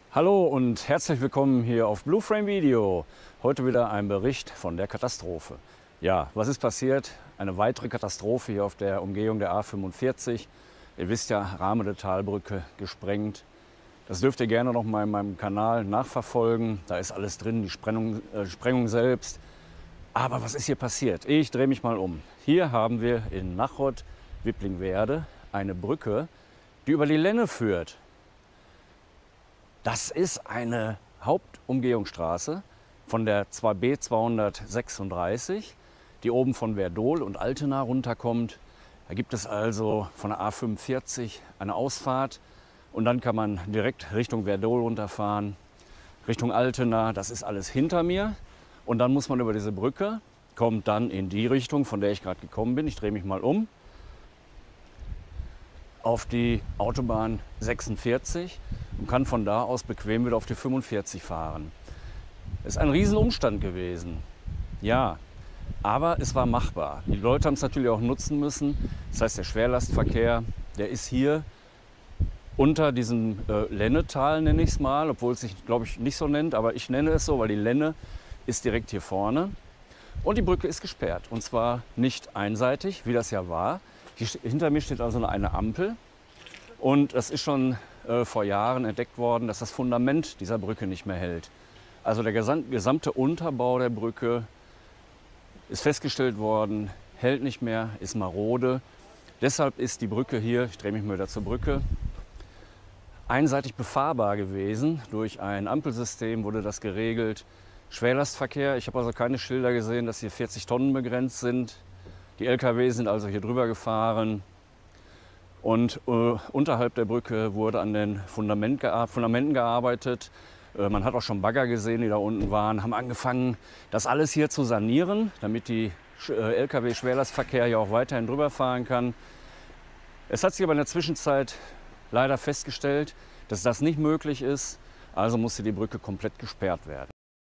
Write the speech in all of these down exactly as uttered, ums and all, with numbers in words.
Hallo und herzlich willkommen hier auf Blueframe Video. Heute wieder ein Bericht von der Katastrophe. Ja, was ist passiert? Eine weitere Katastrophe hier auf der Umgehung der A fünfundvierzig. Ihr wisst ja, Rahmen der Talbrücke gesprengt. Das dürft ihr gerne noch mal in meinem Kanal nachverfolgen. Da ist alles drin, die Sprengung, äh, Sprengung selbst. Aber was ist hier passiert? Ich drehe mich mal um. Hier haben wir in Nachod-Wipplingwerder eine Brücke, die über die Lenne führt. Das ist eine Hauptumgehungsstraße von der zwei B zweihundertsechsunddreißig, die oben von Werdohl und Altena runterkommt. Da gibt es also von der A fünfundvierzig eine Ausfahrt und dann kann man direkt Richtung Werdohl runterfahren, Richtung Altena. Das ist alles hinter mir und dann muss man über diese Brücke, kommt dann in die Richtung, von der ich gerade gekommen bin. Ich drehe mich mal um auf die Autobahn sechsundvierzig und kann von da aus bequem wieder auf die fünfundvierzig fahren. Es ist ein Riesenumstand gewesen, ja, aber es war machbar. Die Leute haben es natürlich auch nutzen müssen. Das heißt, der Schwerlastverkehr, der ist hier unter diesem äh, Lennetal, nenne ich es mal, obwohl es sich, glaube ich, nicht so nennt, aber ich nenne es so, weil die Lenne ist direkt hier vorne. Und die Brücke ist gesperrt, und zwar nicht einseitig, wie das ja war. Hier, hinter mir steht also eine Ampel und es ist schon äh, vor Jahren entdeckt worden, dass das Fundament dieser Brücke nicht mehr hält. Also der gesam gesamte Unterbau der Brücke ist festgestellt worden, hält nicht mehr, ist marode. Deshalb ist die Brücke hier, ich drehe mich mal wieder zur Brücke, einseitig befahrbar gewesen. Durch ein Ampelsystem wurde das geregelt. Schwerlastverkehr, ich habe also keine Schilder gesehen, dass hier vierzig Tonnen begrenzt sind. Die L K W sind also hier drüber gefahren und äh, unterhalb der Brücke wurde an den Fundament gear Fundamenten gearbeitet. Äh, man hat auch schon Bagger gesehen, die da unten waren, haben angefangen, das alles hier zu sanieren, damit die äh, L K W-Schwerlastverkehr hier auch weiterhin drüber fahren kann. Es hat sich aber in der Zwischenzeit leider festgestellt, dass das nicht möglich ist, also musste die Brücke komplett gesperrt werden.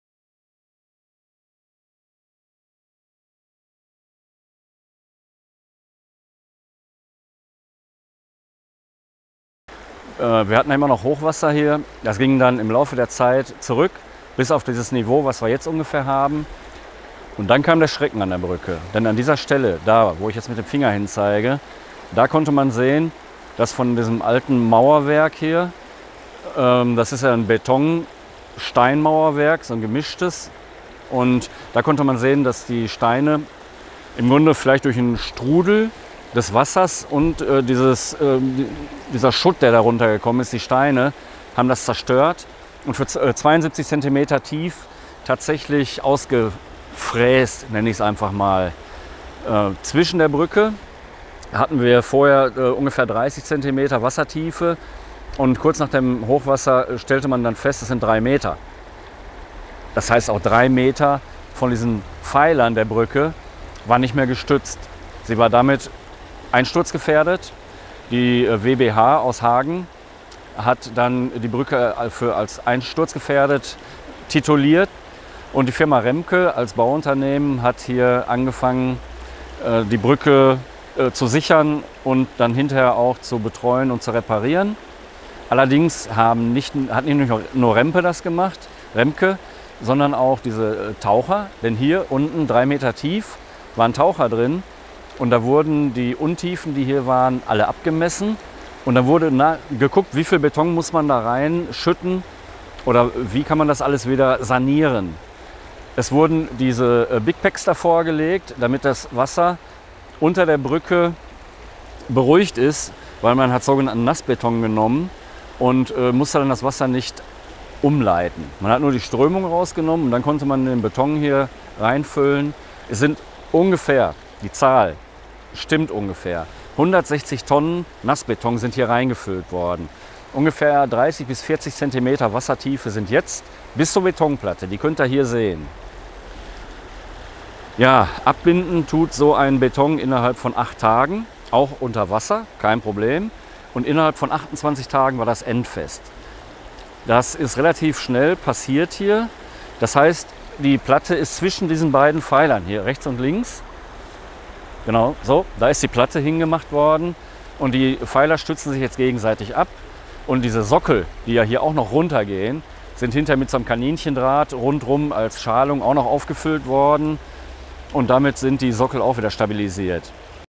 Wir hatten immer noch Hochwasser hier. Das ging dann im Laufe der Zeit zurück, bis auf dieses Niveau, was wir jetzt ungefähr haben. Und dann kam der Schrecken an der Brücke. Denn an dieser Stelle, da wo ich jetzt mit dem Finger hin zeige, da konnte man sehen, dass von diesem alten Mauerwerk hier, ähm, das ist ja ein Beton-Steinmauerwerk, so ein gemischtes. Und da konnte man sehen, dass die Steine im Grunde vielleicht durch einen Strudel des Wassers und äh, dieses, äh, dieser Schutt, der da runtergekommen ist, die Steine, haben das zerstört und für äh, zweiundsiebzig Zentimeter tief tatsächlich ausgefräst, nenne ich es einfach mal. Äh, zwischen der Brücke hatten wir vorher äh, ungefähr dreißig Zentimeter Wassertiefe und kurz nach dem Hochwasser stellte man dann fest, es sind drei Meter. Das heißt, auch drei Meter von diesen Pfeilern der Brücke war nicht mehr gestützt. Sie war damit einsturzgefährdet. Die W B H aus Hagen hat dann die Brücke für als einsturzgefährdet tituliert und die Firma Remke als Bauunternehmen hat hier angefangen, die Brücke zu sichern und dann hinterher auch zu betreuen und zu reparieren. Allerdings haben nicht, hat nicht nur Remke das gemacht, Remke, sondern auch diese Taucher, denn hier unten drei Meter tief waren Taucher drin. Und da wurden die Untiefen, die hier waren, alle abgemessen. Und dann wurde na, geguckt, wie viel Beton muss man da reinschütten oder wie kann man das alles wieder sanieren. Es wurden diese äh, Big Packs davor gelegt, damit das Wasser unter der Brücke beruhigt ist, weil man hat sogenannten Nassbeton genommen und äh, musste dann das Wasser nicht umleiten. Man hat nur die Strömung rausgenommen und dann konnte man den Beton hier reinfüllen. Es sind ungefähr, die Zahl stimmt ungefähr, hundertsechzig Tonnen Nassbeton sind hier reingefüllt worden. Ungefähr dreißig bis vierzig Zentimeter Wassertiefe sind jetzt bis zur Betonplatte, die könnt ihr hier sehen. Ja, abbinden tut so ein Beton innerhalb von acht Tagen, auch unter Wasser, kein Problem. Und innerhalb von achtundzwanzig Tagen war das endfest. Das ist relativ schnell passiert hier. Das heißt, die Platte ist zwischen diesen beiden Pfeilern hier, rechts und links. Genau, so, da ist die Platte hingemacht worden und die Pfeiler stützen sich jetzt gegenseitig ab Und diese Sockel, die ja hier auch noch runtergehen, sind hinterher mit so einem Kaninchendraht rundrum als Schalung auch noch aufgefüllt worden. Und damit sind die Sockel auch wieder stabilisiert.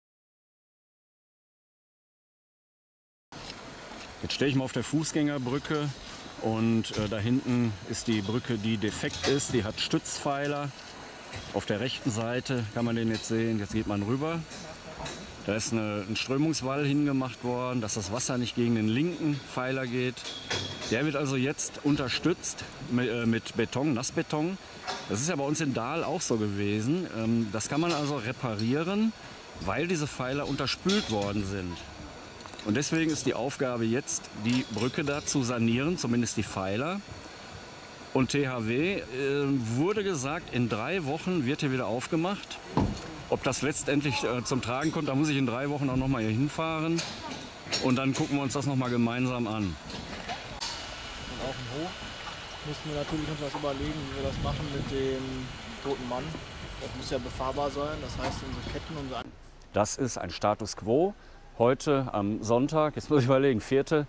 Jetzt stehe ich mal auf der Fußgängerbrücke und äh, da hinten ist die Brücke, die defekt ist. Die hat Stützpfeiler. Auf der rechten Seite kann man den jetzt sehen. Jetzt geht man rüber. Da ist eine, ein Strömungswall hingemacht worden, dass das Wasser nicht gegen den linken Pfeiler geht. Der wird also jetzt unterstützt mit, äh, mit Beton, Nassbeton. Das ist ja bei uns in Dahl auch so gewesen. Ähm, das kann man also reparieren, weil diese Pfeiler unterspült worden sind. Und deswegen ist die Aufgabe jetzt, die Brücke da zu sanieren, zumindest die Pfeiler. Und T H W äh, wurde gesagt, in drei Wochen wird hier wieder aufgemacht. Ob das letztendlich äh, zum Tragen kommt, da muss ich in drei Wochen auch noch mal hier hinfahren. Und dann gucken wir uns das noch mal gemeinsam an. Und auch im Hof müssten wir natürlich uns was überlegen, wie wir das machen mit dem toten Mann. Das muss ja befahrbar sein, das heißt unsere Ketten, unsere... Das ist ein Status Quo. Heute am Sonntag, jetzt muss ich überlegen, vierter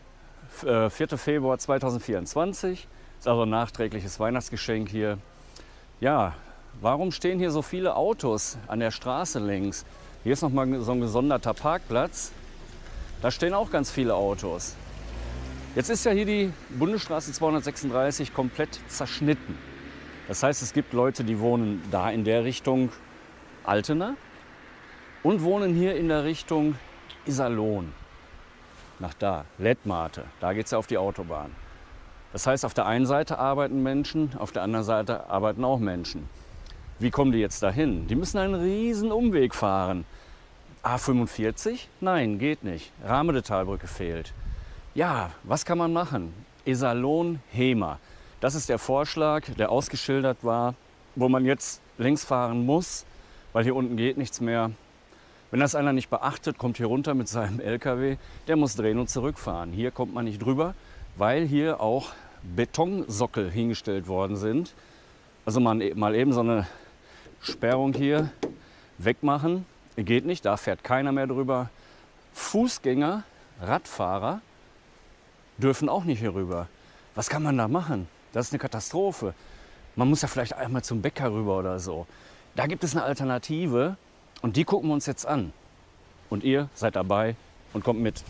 Februar zweitausendvierundzwanzig. Ist also ein nachträgliches Weihnachtsgeschenk hier. Ja, warum stehen hier so viele Autos an der Straße längs? Hier ist nochmal so ein gesonderter Parkplatz. Da stehen auch ganz viele Autos. Jetzt ist ja hier die Bundesstraße zweihundertsechsunddreißig komplett zerschnitten. Das heißt, es gibt Leute, die wohnen da in der Richtung Altena und wohnen hier in der Richtung Iserlohn. Nach da, Lettmate, da geht es ja auf die Autobahn. Das heißt, auf der einen Seite arbeiten Menschen, auf der anderen Seite arbeiten auch Menschen. Wie kommen die jetzt dahin? Die müssen einen riesen Umweg fahren. A fünfundvierzig? Nein, geht nicht. Rahmedetalbrücke fehlt. Ja, was kann man machen? Iserlohn-Hemer. Das ist der Vorschlag, der ausgeschildert war, wo man jetzt längs fahren muss, weil hier unten geht nichts mehr. Wenn das einer nicht beachtet, kommt hier runter mit seinem L K W, der muss drehen und zurückfahren. Hier kommt man nicht drüber, weil hier auch Betonsockel hingestellt worden sind. Also man mal eben so eine Sperrung hier wegmachen. Geht nicht, da fährt keiner mehr drüber. Fußgänger, Radfahrer dürfen auch nicht hier rüber. Was kann man da machen? Das ist eine Katastrophe. Man muss ja vielleicht einmal zum Bäcker rüber oder so. Da gibt es eine Alternative und die gucken wir uns jetzt an. Und ihr seid dabei und kommt mit.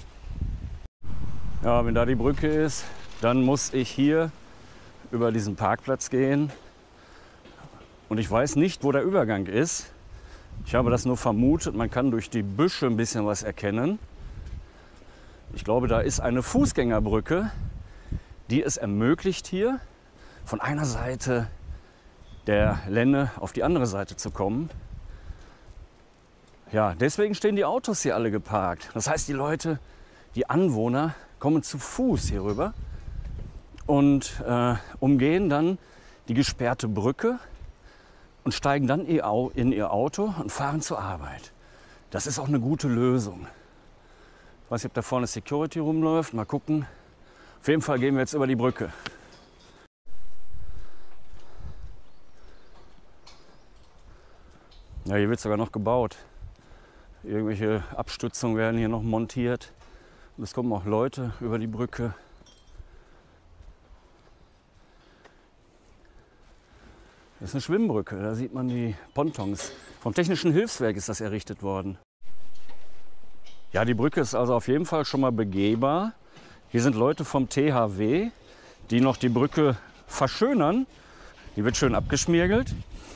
Ja, wenn da die Brücke ist, dann muss ich hier über diesen Parkplatz gehen. Und ich weiß nicht, wo der Übergang ist. Ich habe das nur vermutet. Man kann durch die Büsche ein bisschen was erkennen. Ich glaube, da ist eine Fußgängerbrücke, die es ermöglicht, hier von einer Seite der Lenne auf die andere Seite zu kommen. Ja, deswegen stehen die Autos hier alle geparkt. Das heißt, die Leute, die Anwohner, kommen zu Fuß hier rüber und äh, umgehen dann die gesperrte Brücke und steigen dann in ihr Auto und fahren zur Arbeit. Das ist auch eine gute Lösung. Ich weiß nicht, ob da vorne Security rumläuft. Mal gucken. Auf jeden Fall gehen wir jetzt über die Brücke. Ja, hier wird sogar noch gebaut. Irgendwelche Abstützungen werden hier noch montiert. Und es kommen auch Leute über die Brücke. Das ist eine Schwimmbrücke. Da sieht man die Pontons. Vom Technischen Hilfswerk ist das errichtet worden. Ja, die Brücke ist also auf jeden Fall schon mal begehbar. Hier sind Leute vom T H W, die noch die Brücke verschönern. Die wird schön abgeschmirgelt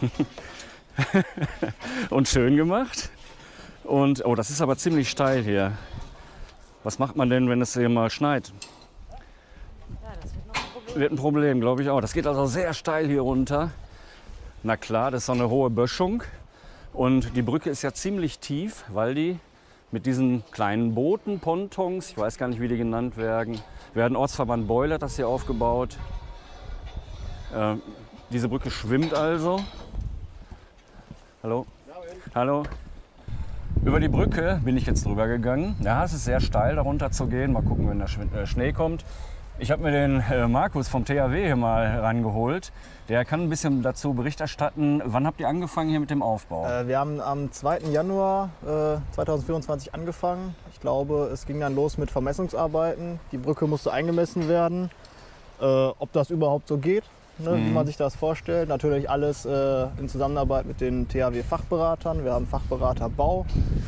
und schön gemacht. Und, oh, das ist aber ziemlich steil hier. Was macht man denn, wenn es hier mal schneit? Ja, das wird noch ein Problem. Wird ein Problem, glaube ich auch. Das geht also sehr steil hier runter. Na klar, das ist so eine hohe Böschung. Und die Brücke ist ja ziemlich tief, weil die mit diesen kleinen Booten, Pontons, ich weiß gar nicht, wie die genannt werden, werden Ortsverband Beul hat das hier aufgebaut. Äh, diese Brücke schwimmt also. Hallo? Hallo? Über die Brücke bin ich jetzt drüber gegangen. Ja, es ist sehr steil, darunter zu gehen. Mal gucken, wenn der Schnee kommt. Ich habe mir den äh, Markus vom T H W hier mal rangeholt. Der kann ein bisschen dazu Bericht erstatten. Wann habt ihr angefangen hier mit dem Aufbau? Äh, wir haben am zweiten Januar äh, zweitausendvierundzwanzig angefangen. Ich glaube, es ging dann los mit Vermessungsarbeiten. Die Brücke musste eingemessen werden. Äh, ob das überhaupt so geht, ne, mhm. wie man sich das vorstellt. Natürlich alles äh, in Zusammenarbeit mit den T H W-Fachberatern. Wir haben Fachberater Bau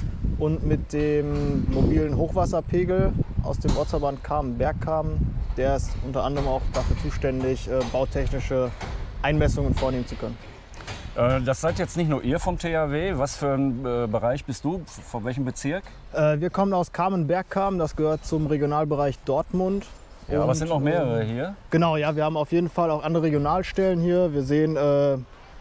und mit dem mobilen Hochwasserpegel aus dem Ortsverband Kamen-Bergkamen. Der ist unter anderem auch dafür zuständig, äh, bautechnische Einmessungen vornehmen zu können. Äh, das seid jetzt nicht nur ihr vom T H W. Was für ein äh, Bereich bist du? Von welchem Bezirk? Äh, wir kommen aus Kamen-Bergkamen. Das gehört zum Regionalbereich Dortmund. Ja, aber es sind noch mehrere hier. Genau, ja, wir haben auf jeden Fall auch andere Regionalstellen hier. Wir sehen äh,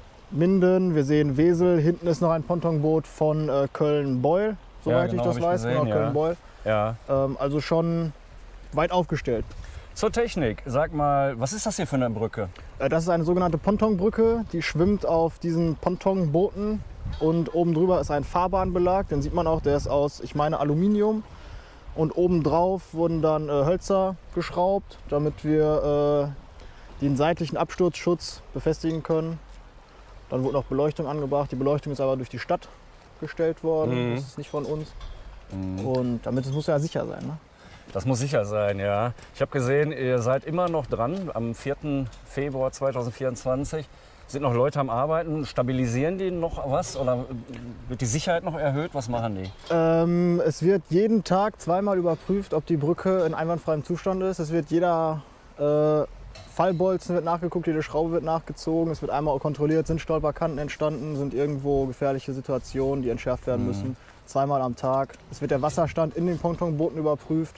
Minden, wir sehen Wesel. Hinten ist noch ein Pontonboot von äh, Köln-Beul, soweit ja, genau, ich das ich weiß. gesehen, Genau, ja. Köln-Beul. Ja. Ähm, also schon weit aufgestellt. Zur Technik, sag mal, was ist das hier für eine Brücke? Äh, das ist eine sogenannte Pontonbrücke. Die schwimmt auf diesen Pontonbooten und oben drüber ist ein Fahrbahnbelag. Den sieht man auch, der ist aus, ich meine, Aluminium. Und obendrauf wurden dann äh, Hölzer geschraubt, damit wir äh, den seitlichen Absturzschutz befestigen können. Dann wurde noch Beleuchtung angebracht. Die Beleuchtung ist aber durch die Stadt gestellt worden. Mhm. Das ist nicht von uns. Mhm. Und damit, es muss ja sicher sein. Ne? Das muss sicher sein, ja. Ich habe gesehen, ihr seid immer noch dran. Am vierten Februar zweitausendvierundzwanzig sind noch Leute am Arbeiten. Stabilisieren die noch was oder wird die Sicherheit noch erhöht? Was machen die? Ähm, es wird jeden Tag zweimal überprüft, ob die Brücke in einwandfreiem Zustand ist. Es wird jeder äh, Fallbolzen wird nachgeguckt, jede Schraube wird nachgezogen. Es wird einmal kontrolliert, sind Stolperkanten entstanden, sind irgendwo gefährliche Situationen, die entschärft werden müssen. Mhm. Zweimal am Tag. Es wird der Wasserstand in den Pontonbooten überprüft.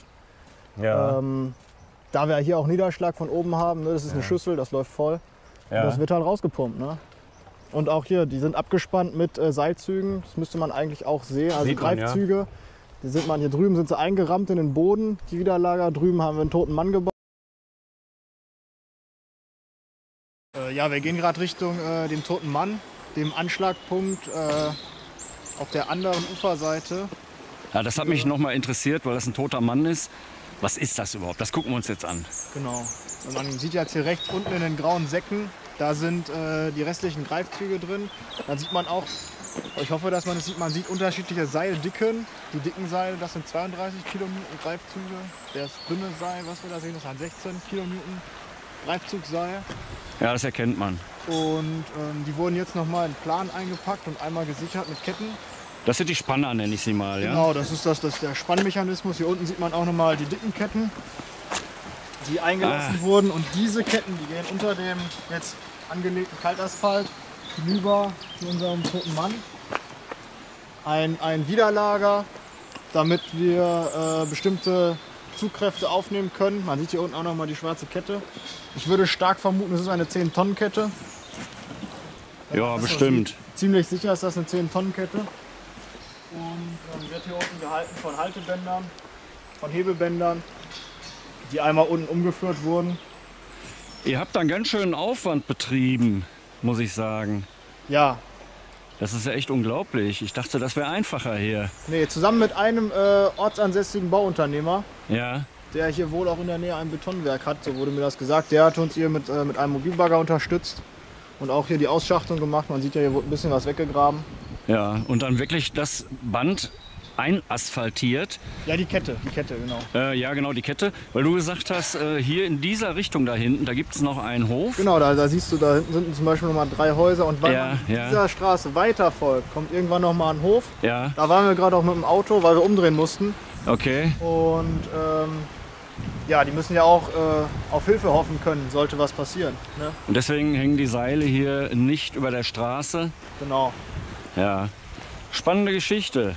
Ja. Ähm, da wir hier auch Niederschlag von oben haben, ne, das ist ja. eine Schüssel, das läuft voll. Ja. Und das wird halt rausgepumpt. Ne? Und auch hier, die sind abgespannt mit äh, Seilzügen. Das müsste man eigentlich auch sehen. Also Sieht man, Greifzüge, ja. Die sind man hier drüben sind sie eingerammt in den Boden, die Widerlager. Drüben haben wir einen toten Mann gebaut. Äh, ja, wir gehen gerade Richtung äh, dem toten Mann, dem Anschlagpunkt äh, auf der anderen Uferseite. Ja, das hat mich noch mal interessiert, weil das ein toter Mann ist. Was ist das überhaupt? Das gucken wir uns jetzt an. Genau. Und man sieht jetzt hier rechts unten in den grauen Säcken, da sind äh, die restlichen Greifzüge drin. Dann sieht man auch, ich hoffe, dass man es sieht, man sieht unterschiedliche Seildicken. Die dicken Seile, das sind zweiunddreißig Kilonewton Greifzüge. Das dünne Seil, was wir da sehen, das hat sechzehn Kilonewton Greifzugseil. Ja, das erkennt man. Und ähm, die wurden jetzt nochmal in Plan eingepackt und einmal gesichert mit Ketten. Das sind die Spanner, nenne ich sie mal, ja? Genau, das ist, das, das ist der Spannmechanismus. Hier unten sieht man auch nochmal die dicken Ketten, die eingelassen ah. wurden. Und diese Ketten, die gehen unter dem jetzt angelegten Kaltasphalt hinüber zu unserem toten Mann. Ein, ein Widerlager, damit wir äh, bestimmte Zugkräfte aufnehmen können. Man sieht hier unten auch nochmal die schwarze Kette. Ich würde stark vermuten, es ist eine zehn Tonnen Kette. Ja, bestimmt. Ziemlich sicher ist das eine zehn Tonnen Kette. Und dann wird hier unten gehalten von Haltebändern, von Hebelbändern, die einmal unten umgeführt wurden. Ihr habt da einen ganz schönen Aufwand betrieben, muss ich sagen. Ja. Das ist ja echt unglaublich. Ich dachte, das wäre einfacher hier. Nee, zusammen mit einem äh, ortsansässigen Bauunternehmer, ja. der hier wohl auch in der Nähe ein Betonwerk hat, so wurde mir das gesagt. Der hat uns hier mit, äh, mit einem Mobilbagger unterstützt und auch hier die Ausschachtung gemacht. Man sieht ja, hier wurde ein bisschen was weggegraben. Ja, und dann wirklich das Band einasphaltiert. Ja, die Kette, die Kette, genau. Äh, ja, genau, die Kette. Weil du gesagt hast, äh, hier in dieser Richtung da hinten, da gibt es noch einen Hof. Genau, da, da siehst du, da hinten sind zum Beispiel noch mal drei Häuser. Und weil ja, man ja. dieser Straße weiter folgt, kommt irgendwann noch mal ein Hof. Ja. Da waren wir gerade auch mit dem Auto, weil wir umdrehen mussten. Okay. Und ähm, ja, die müssen ja auch äh, auf Hilfe hoffen können, sollte was passieren. Ne? Und deswegen hängen die Seile hier nicht über der Straße. Genau. Ja, spannende Geschichte.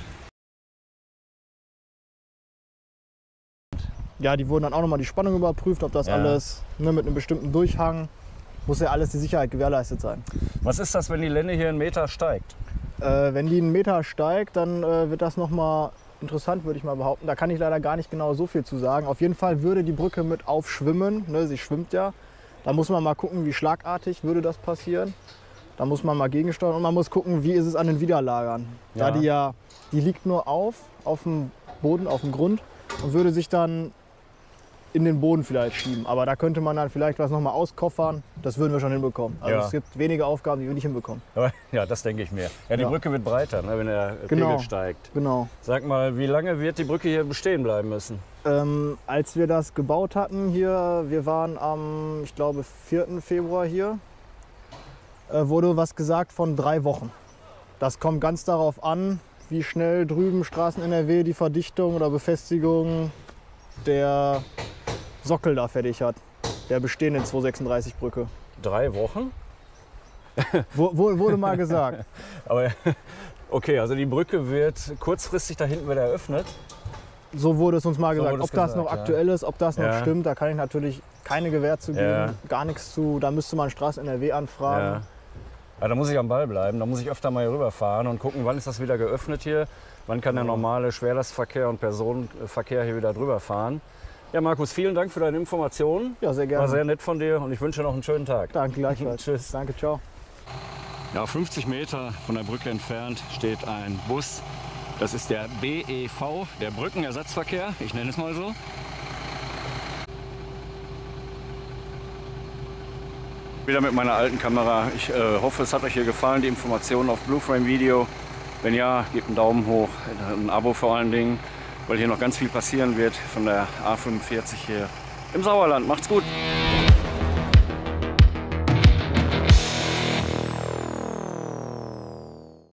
Ja, die wurden dann auch nochmal die Spannung überprüft, ob das ja. alles ne, mit einem bestimmten Durchhang, muss ja alles die Sicherheit gewährleistet sein. Was ist das, wenn die Lenne hier einen Meter steigt? Äh, wenn die einen Meter steigt, dann äh, wird das nochmal interessant, würde ich mal behaupten. Da kann ich leider gar nicht genau so viel zu sagen. Auf jeden Fall würde die Brücke mit aufschwimmen, ne, sie schwimmt ja. Da muss man mal gucken, wie schlagartig würde das passieren. Da muss man mal gegensteuern und man muss gucken, wie ist es an den Widerlagern. Ja. Da die ja, die liegt nur auf, auf dem Boden, auf dem Grund und würde sich dann in den Boden vielleicht schieben. Aber da könnte man dann vielleicht was nochmal auskoffern. Das würden wir schon hinbekommen. Also Ja. es gibt wenige Aufgaben, die wir nicht hinbekommen. Aber, ja, das denke ich mir. Ja, die Ja. Brücke wird breiter, ne, wenn der Genau. Pegel steigt. Genau. Sag mal, wie lange wird die Brücke hier bestehen bleiben müssen? Ähm, als wir das gebaut hatten hier, wir waren am, ich glaube, vierten Februar hier, äh, wurde was gesagt von drei Wochen. Das kommt ganz darauf an, wie schnell drüben Straßen N R W die Verdichtung oder Befestigung der Sockel da fertig hat, der bestehenden zweihundertsechsunddreißig Brücke. Drei Wochen? Wo, wo, wurde mal gesagt. Aber okay, also die Brücke wird kurzfristig da hinten wieder eröffnet. So wurde es uns mal So gesagt. wurde Ob es das gesagt, noch ja. aktuell ist, ob das noch Ja. stimmt, da kann ich natürlich keine Gewähr zu geben, Ja. gar nichts zu. Da müsste man Straßen N R W anfragen. Ja. Ja, da muss ich am Ball bleiben, da muss ich öfter mal hier rüberfahren und gucken, wann ist das wieder geöffnet hier, wann kann der normale Schwerlastverkehr und Personenverkehr hier wieder drüber fahren. Ja, Markus, vielen Dank für deine Informationen. Ja, sehr gerne. War sehr nett von dir und ich wünsche noch einen schönen Tag. Danke gleichfalls. Tschüss. Danke, ciao. Ja, fünfzig Meter von der Brücke entfernt steht ein Bus. Das ist der B E V, der Brückenersatzverkehr, ich nenne es mal so. Wieder mit meiner alten Kamera. Ich äh, hoffe, es hat euch hier gefallen, die Informationen auf Blueframe Video. Wenn ja, gebt einen Daumen hoch, ein Abo vor allen Dingen, weil hier noch ganz viel passieren wird von der A fünfundvierzig hier im Sauerland. Macht's gut!